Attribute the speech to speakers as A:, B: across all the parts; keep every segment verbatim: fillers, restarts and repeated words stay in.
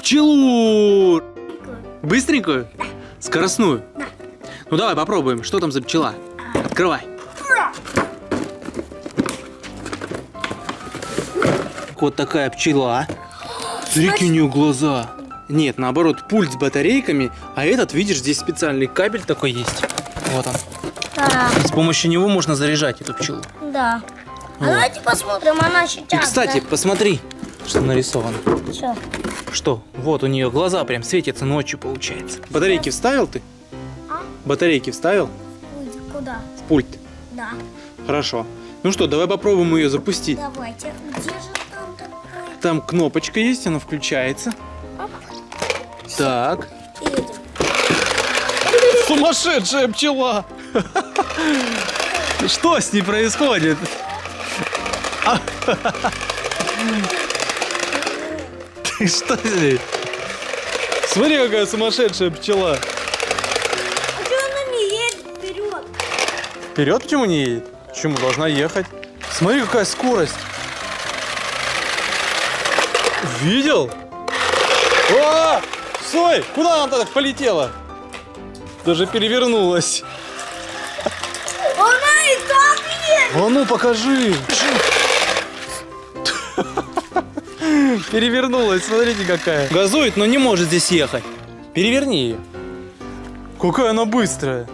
A: Пчелу! Быстренькую?
B: Да.
A: Скоростную?
B: Да.
A: Ну давай попробуем, что там за пчела. Открывай. Вот такая пчела. Смотри, у нее глаза. Нет, наоборот, пульт с батарейками. А этот, видишь, здесь специальный кабель такой есть. Вот он.
B: Да.
A: С помощью него можно заряжать эту пчелу.
B: Да.
A: Вот.
B: А давайте посмотрим, она сейчас.
A: И, кстати,
B: да?
A: посмотри, что нарисовано.
B: Что?
A: Что? Вот у нее глаза прям светятся ночью, получается. Батарейки вставил ты?
B: А?
A: Батарейки вставил?
B: Куда?
A: В пульт.
B: Да.
A: Хорошо. Ну что, давай попробуем ее запустить.
B: Давайте. Где же там такое?
A: Там кнопочка есть, она включается.
B: Оп.
A: Так.
B: Едем.
A: Сумасшедшая пчела! Что с ней происходит? Ты что здесь? Смотри, какая сумасшедшая пчела.
B: А что она не едет вперед?
A: Вперед почему не едет? Почему? Должна ехать. Смотри, какая скорость. Видел? О! Стой! Куда она так полетела? Даже перевернулась.
B: Она и так едет!
A: А ну, покажи. Перевернулась, смотрите какая. Газует, но не может здесь ехать. Переверни ее. Какая она быстрая.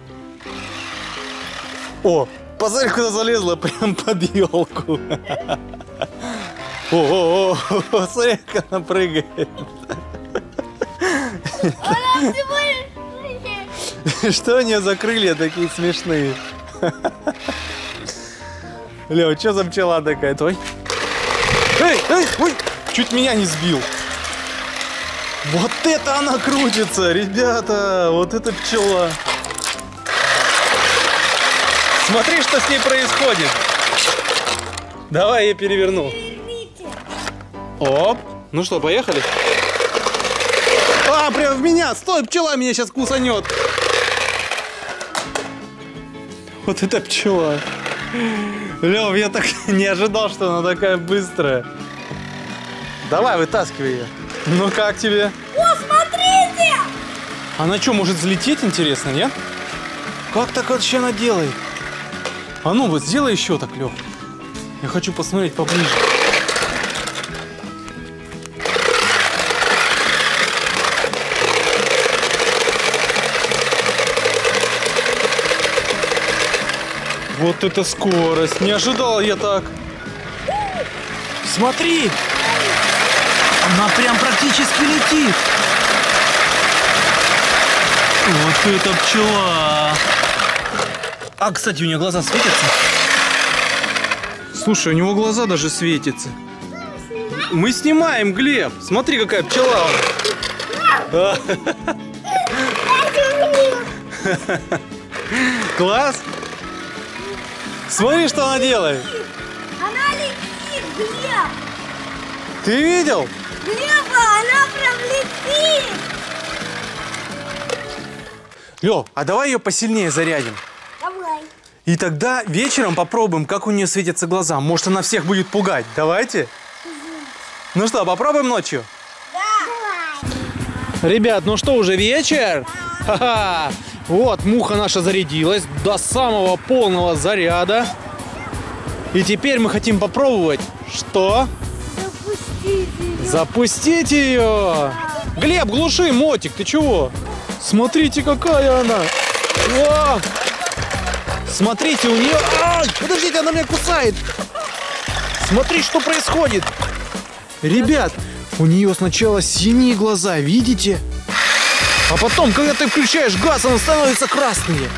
A: О, посмотри, куда залезла, прям под елку. О, о, о, смотри, как она прыгает.
B: Она всего лишь...
A: Что у нее за крылья такие смешные? Лео, что за пчела такая? Твой? Эй, эй, ой, чуть меня не сбил. Вот это она крутится, ребята, вот это пчела. Смотри, что с ней происходит. Давай я переверну.
B: Переверните.
A: Оп, ну что, поехали? А, прям в меня, стой, пчела меня сейчас кусанет. Вот это пчела. Лев, я так не ожидал, что она такая быстрая. Давай, вытаскивай ее. Ну как тебе?
B: О, смотрите!
A: Она что, может взлететь, интересно, нет? Как так вообще она делает? А ну вот сделай еще так, Лев. Я хочу посмотреть поближе. Вот это скорость! Не ожидал я так! Смотри! Она прям практически летит! Вот это пчела! А, кстати, у нее глаза светятся? Слушай, у него глаза даже светятся. Мы снимаем, Глеб! Смотри, какая пчела! Класс! Смотри, что она делает.
B: Она летит, Глеб!
A: Ты видел?
B: Глеба, она прям летит!
A: Лёв, а давай ее посильнее зарядим.
B: Давай.
A: И тогда вечером попробуем, как у нее светятся глаза. Может, она всех будет пугать. Давайте? Ну что, попробуем ночью?
B: Да. Давай.
A: Ребят, ну что, уже вечер? Ха-ха! Вот, муха наша зарядилась до самого полного заряда. И теперь мы хотим попробовать, что?
B: Запустить ее.
A: Запустить ее! Глеб, глуши мотик, ты чего? Смотрите, какая она! О! Смотрите, у нее... Ай, подождите, она меня кусает! Смотри, что происходит! Ребят, у нее сначала синие глаза, видите? А потом, когда ты включаешь газ, она становится красной.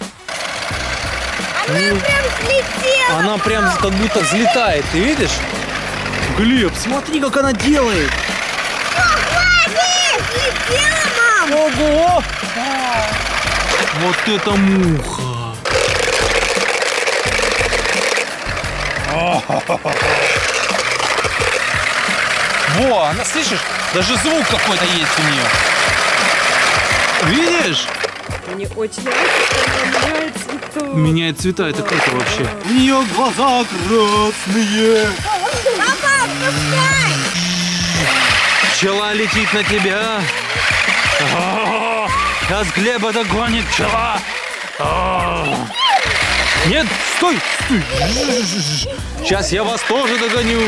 B: Она прям слетела.
A: Она прям как будто взлетает, ты видишь? Глеб, смотри, как она делает!
B: Хватит! Слетела, мам!
A: Ого! Вот это муха! Во, она, слышишь? Даже звук какой-то есть у нее. Видишь?
C: Мне очень нравится, что она меняет цвета.
A: Меняет цвета, это круто вообще. У нее глаза красные.
B: Папа, отпускай!
A: Пчела летит на тебя. О, сейчас Глеба догонит пчела. О, нет, стой, стой. Сейчас я вас тоже догоню.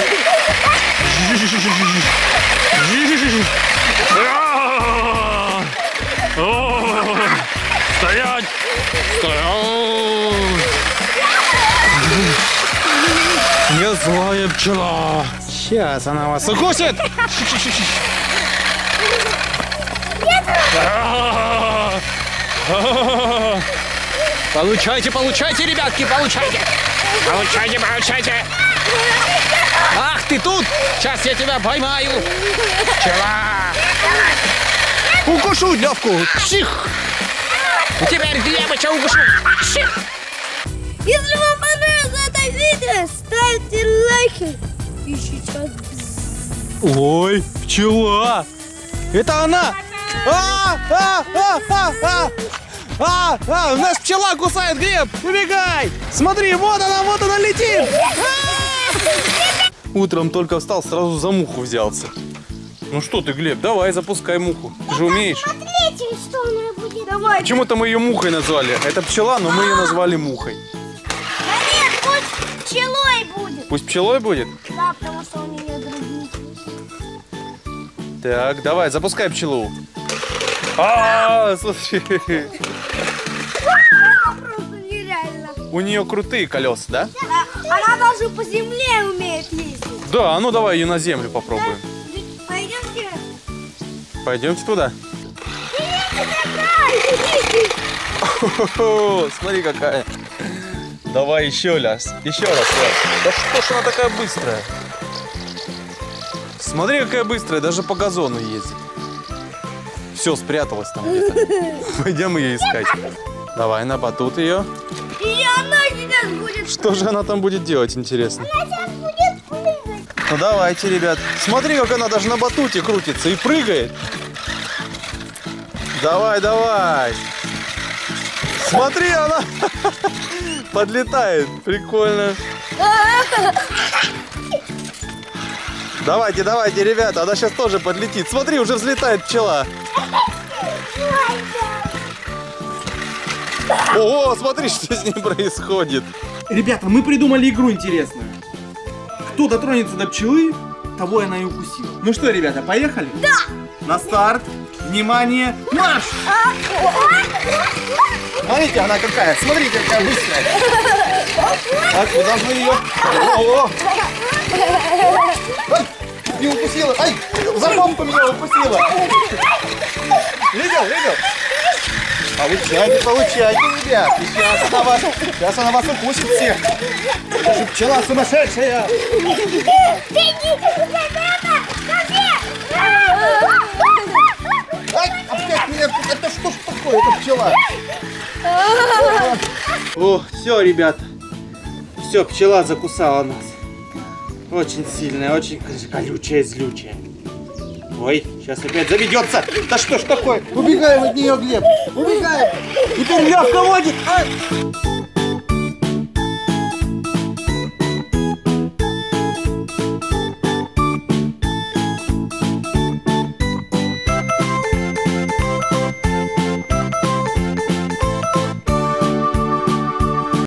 A: Стоять! Стоять! Я злая пчела. Сейчас она вас укусит. Получайте, получайте, ребятки, получайте. Получайте, получайте. Ах, ты тут? Сейчас я тебя поймаю. Пчела. Укушу Левку. Чих. Теперь Глебыча укушу. Чих.
B: Если вам понравилось это видео, ставьте лайки. И сейчас...
A: Ой, пчела. Это она. А, а, а, а, а. А, а, у нас пчела кусает, Глеб. Убегай. Смотри, вот она, вот она летит. Утром только встал, сразу за муху взялся. Ну что ты, Глеб, давай запускай муху. Ты же умеешь.
B: Смотрите, что она будет. Давай.
A: Почему-то мы ее мухой назвали. Это пчела, но мы ее назвали мухой.
B: Да нет, пусть пчелой будет.
A: Пусть пчелой будет?
B: Да, потому что у нее другие.
A: Так, давай, запускай пчелу. А, слушай.
B: Просто нереально.
A: У нее крутые колеса, да?
B: Она даже по земле умеет ездить.
A: Да, а ну давай ее на землю попробуем.
B: Пойдемте.
A: Пойдемте туда. Смотри какая. Давай еще раз. Еще раз. Да что ж она такая быстрая? Смотри, какая быстрая, даже по газону ездит. Все, спряталась там где-то. Пойдем ее искать. Давай на батут ее.
B: И она сейчас будет.
A: Что же она там будет делать, интересно?
B: Она сейчас будет прыгать.
A: Ну давайте, ребят. Смотри, как она даже на батуте крутится и прыгает. Давай, давай. Смотри, она подлетает. Прикольно. Давайте, давайте, ребята. Она сейчас тоже подлетит. Смотри, уже взлетает пчела. О, смотри, что с ней происходит.
D: Ребята, мы придумали игру интересную. Кто дотронется до пчелы, того она и укусила. Ну что, ребята, поехали?
B: Да!
D: На старт. Внимание, марш!
A: Смотрите, она какая. Смотрите, какая быстрая. Так, вы должны ее... О! Ай, не укусила. Ай, за попку меня укусила. Видел, видел? Получайте, получайте, ребят. Сейчас она вас, сейчас она вас укусит всех. Это же пчела сумасшедшая. Ай, опять меня, это что ж такое, это пчела?
D: О, все, ребята. Все, пчела закусала нас. Очень сильная, очень колючая, злючая. Ой, сейчас опять заведется. Да что ж такое?
A: Убегаем от нее, Глеб. Убегаем.
D: Теперь Левка водит. Ай!